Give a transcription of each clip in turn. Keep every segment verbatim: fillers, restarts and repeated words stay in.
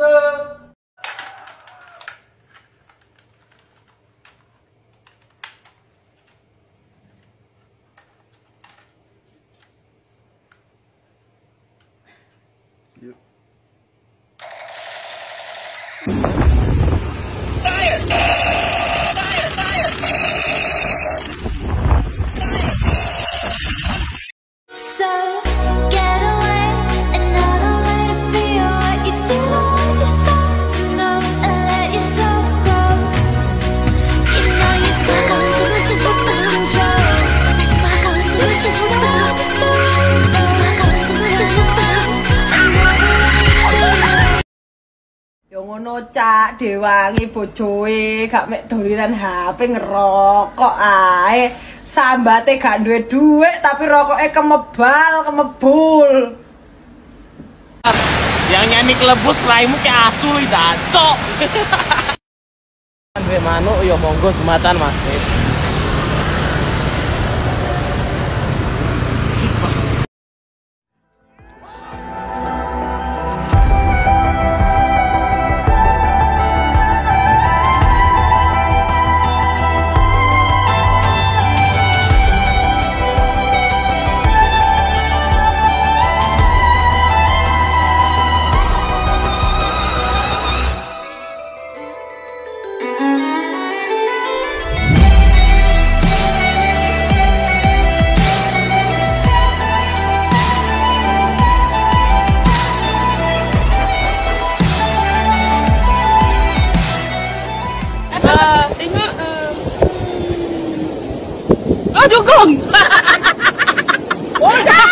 bakso. Yuk. Fire! Fire! Fire! So get away, another way to feel what you do. Want yourself to know and let yourself go. You know you're stuck on losing control. Stuck on losing control. Stuck on losing control. Yo ngono cak dewangi bojoe gak mek dolinan H P ngerokok ae. Sambate gak duwe duit tapi rokoknya kemebal, kemebul. Yang nyanyi kelebus raimu kayak asu li dato. Duwe manuk yo monggo Jumatan Mas. Dukung. Udah.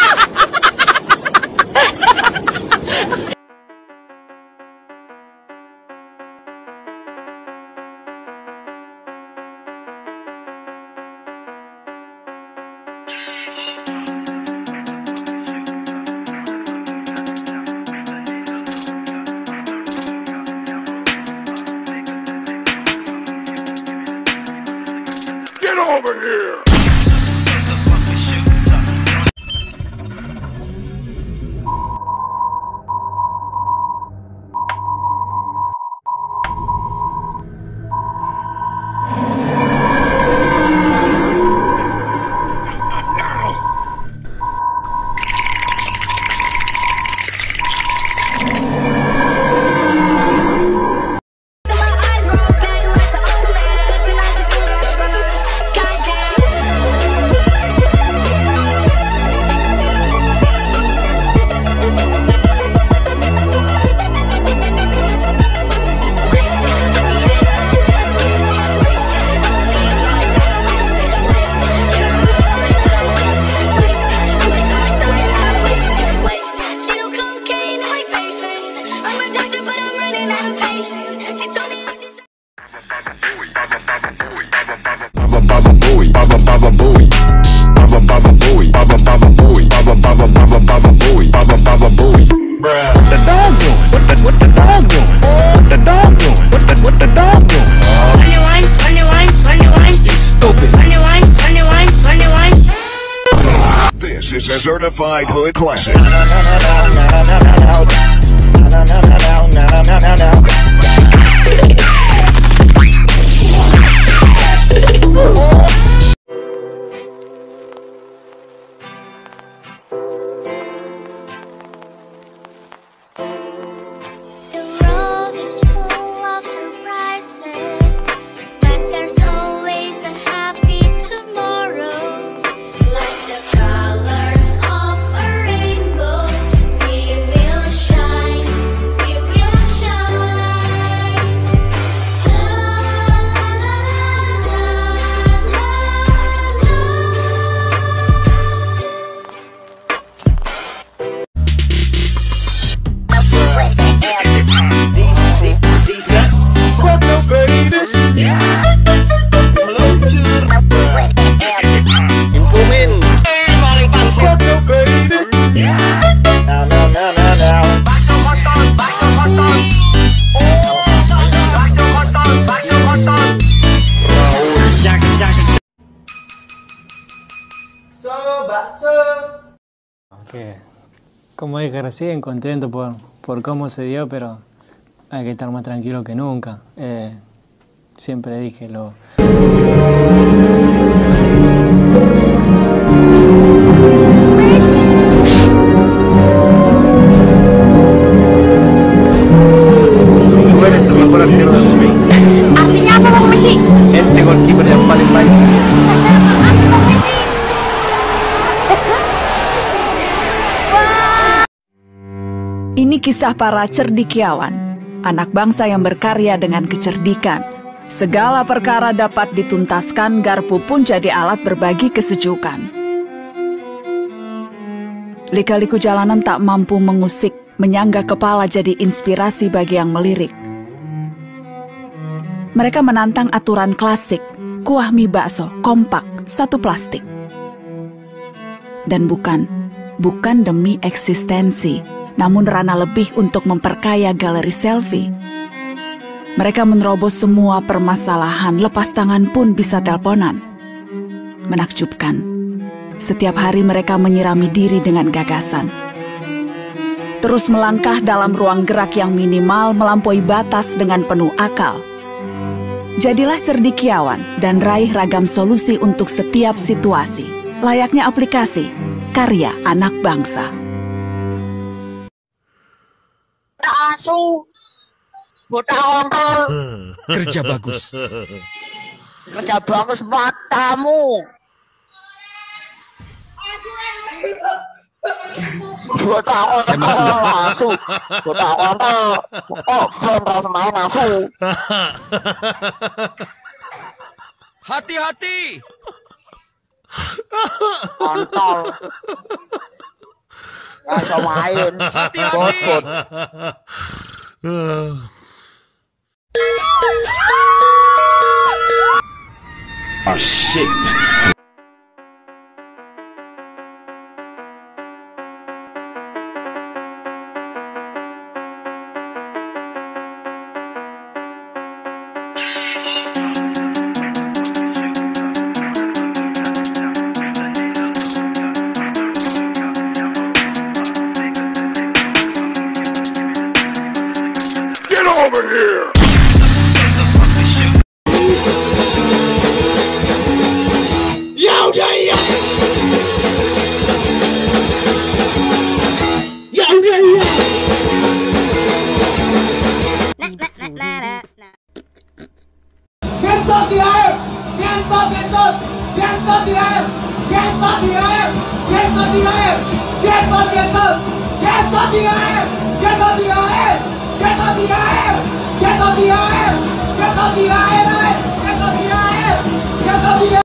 Get over here. This is a certified hood classic. Que, como dije recién, contento por, por cómo se dio, pero hay que estar más tranquilo que nunca. Eh, siempre dije lo... Tú eres el mejor arquero del mundo. Artinya apa Bang Messi? Ente goalkeeper yang paling baik. Makasih Bang Messi. Ini kisah para cendekiawan, anak bangsa yang berkarya dengan kecerdikan. Segala perkara dapat dituntaskan, garpu pun jadi alat berbagi kesejukan. Lika-liku jalanan tak mampu mengusik, menyangga kepala jadi inspirasi bagi yang melirik. Mereka menantang aturan klasik, kuah mie bakso, kompak, satu plastik. Dan bukan, bukan demi eksistensi, namun ranah lebih untuk memperkaya galeri selfie. Mereka menerobos semua permasalahan, lepas tangan pun bisa teleponan. Menakjubkan, setiap hari mereka menyirami diri dengan gagasan. Terus melangkah dalam ruang gerak yang minimal, melampaui batas dengan penuh akal. Jadilah cendekiawan dan raih ragam solusi untuk setiap situasi. Layaknya aplikasi, karya anak bangsa. Asu. Bocah ontol. Kerja bagus. Kerja bagus matamu. Bocah ontol asu. Bocah ontol. Oh, kontrol semain asu. Hati-hati. Ontol. Aso main. Hati-hati. Oh shit. Get over here! Ya udah ya. Ya udah ya. Gentot di air, gentot, gentot, gentot di air, gentot di air, gentot di air, gentot, gentot, gentot di air, gentot di air, gentot di air, gentot di air, gentot di air, gentot di air, gentot di air.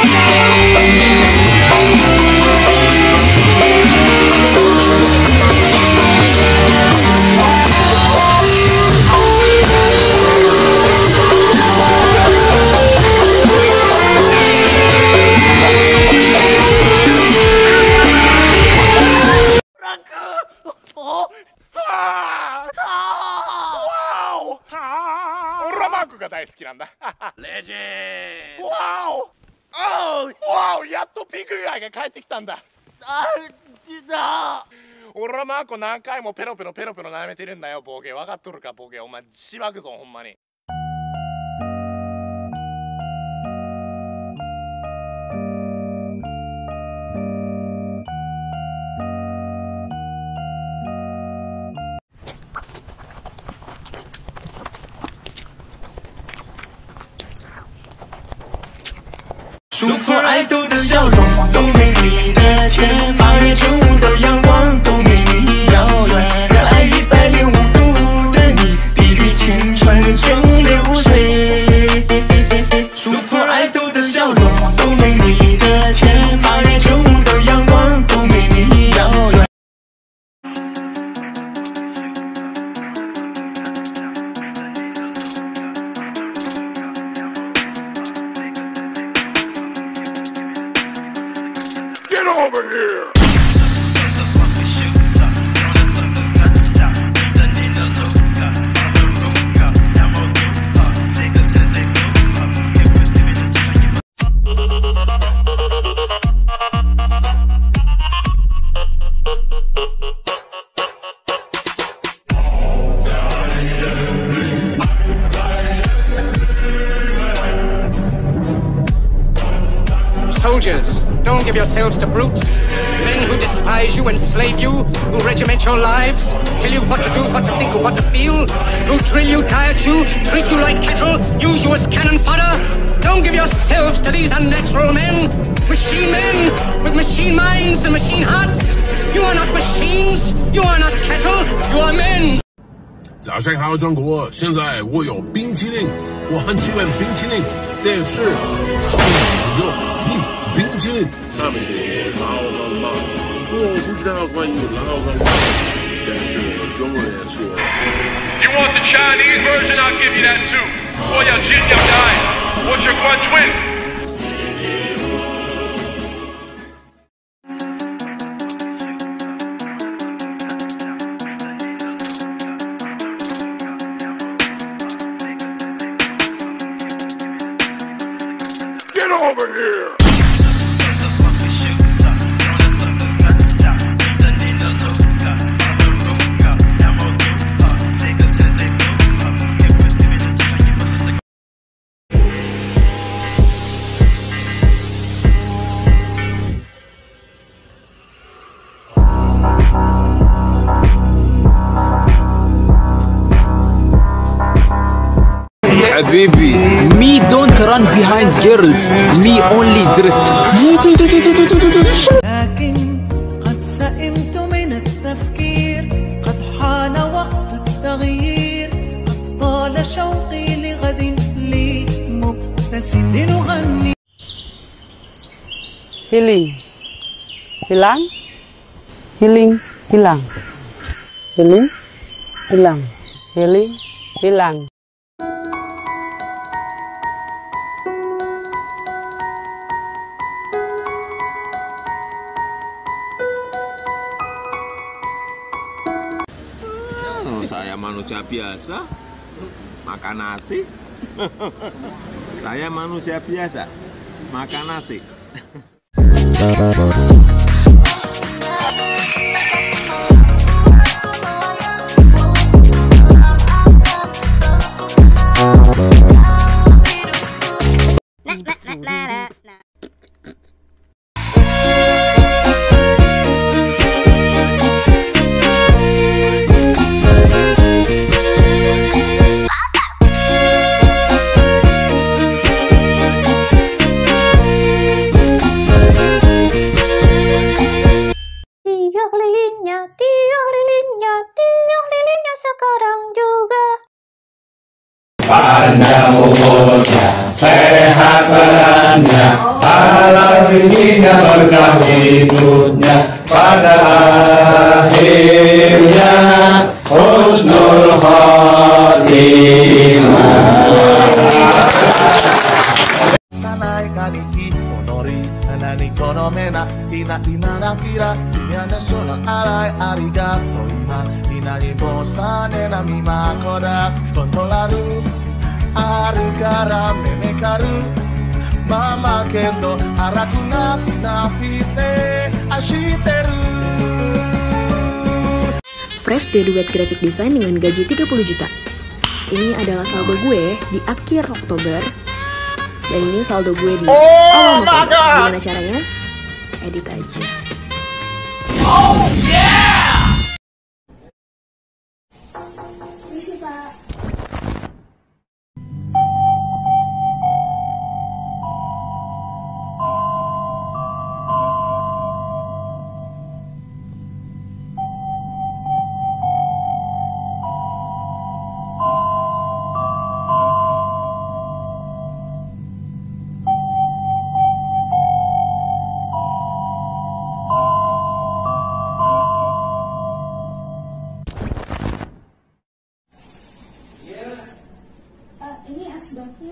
Legend! Wow! Oh! Wow! やっとピンクガイが帰ってきたんだ。あっ、だ。俺はマーコ何回もペロペロペロペロ舐めてるんだよ、ボケ。分かっとるか、ボケ。お前、しばくぞ、ほんまに。 数破爱豆的笑容，都没你的甜，八月正午的阳光，都没你遥远。热爱一百零五度的你，比比青春正流水。数破爱豆的笑容，都没你的甜，八月正午的阳光，都没你遥远。 Get over here! soldiers. Don't give yourselves to brutes. Men who despise you, enslave you, who regiment your lives, tell you what to do, what to think, or what to feel, who drill you, diet you, treat you like cattle, use you as cannon fodder. Don't give yourselves to these unnatural men, machine men with machine minds and machine hearts. You are not machines, you are not cattle, you are men. 早上好，中国！现在我有冰淇淋，我很喜欢冰淇淋，但是送只有冰冰淇淋。他们给老老老，我不知道关于老老老，但是中国人说。 You want the Chinese version? I'll give you that too. 我要金要带，我是冠军。 Over here! Habibi, me don't run behind girls, me only drift. لكن قد سئمت من التفكير، قد حان وقت التغيير، قد طال شوقي لغد لي مبتسم لنغني. Healing, hilang, healing, hilang, healing, hilang, healing, hilang. Saya manusia biasa, makan nasi. Saya manusia biasa, makan nasi. Tiup lilinnya, tiup lilinnya, tiup lilinnya sekarang juga. Panjang umurnya, sehat badannya, halal rezekinya, berkah hidupnya, pada akhirnya husnul khotimah. Sanai kaniki onori, nanani kono mena, ina ina nafira, ina nessuno alai arigato ima, ina ibosane na mima koda, kontolaru, aru kara menekaru, mama kendo araku nafi nafite ashiteru. Fresh graduate graphic design dengan gaji tiga puluh juta. Ini adalah saldo gue di akhir Oktober. Dan ini saldo gue di awal November. Gimana caranya? Edit aja. Oh yeah! Misi Pak. Ini asbaknya.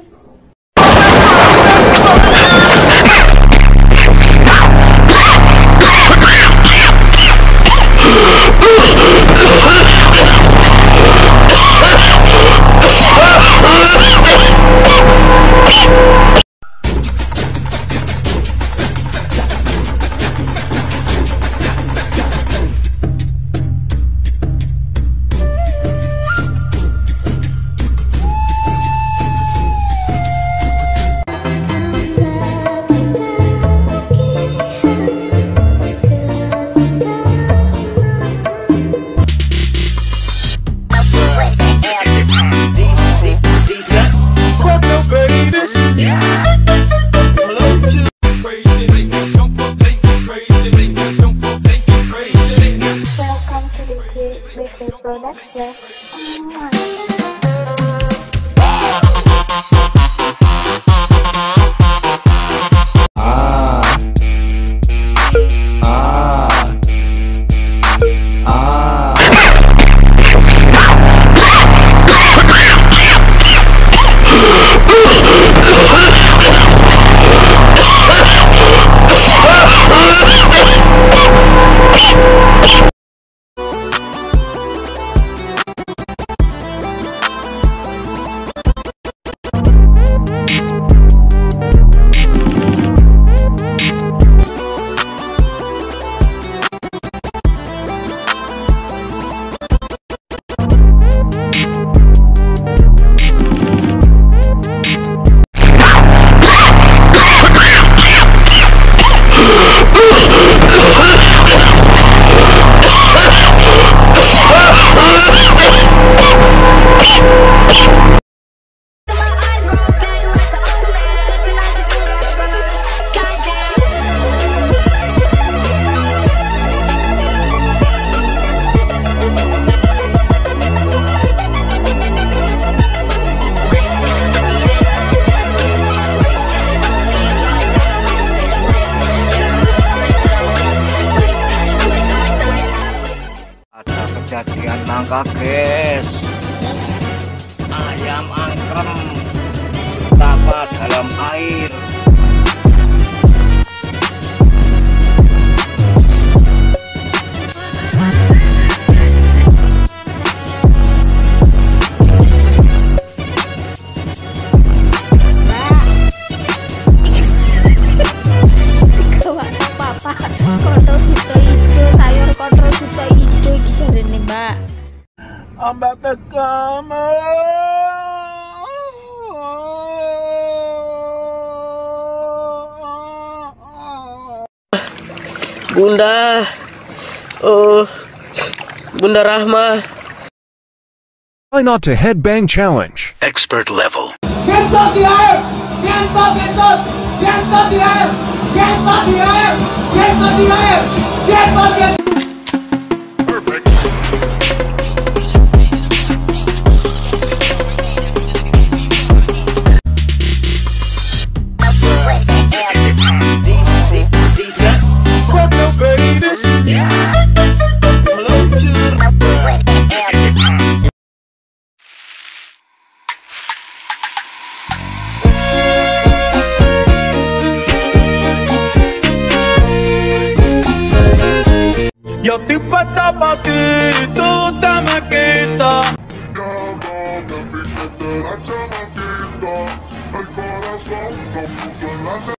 tanpa dalam air. Kontol buta ijo, sayur kontol buta ijo iki jarene, Mbak. Ambak kamu. Bunda, oh, Bunda Rahma. Try not to headbang challenge. Expert level. Gentot di air, gentot, gentot, gentot di air, gentot di air, gentot di air, gentot, gentot. Yo estoy puesta pa' ti, tú te me quitas. El corazón lo puso en la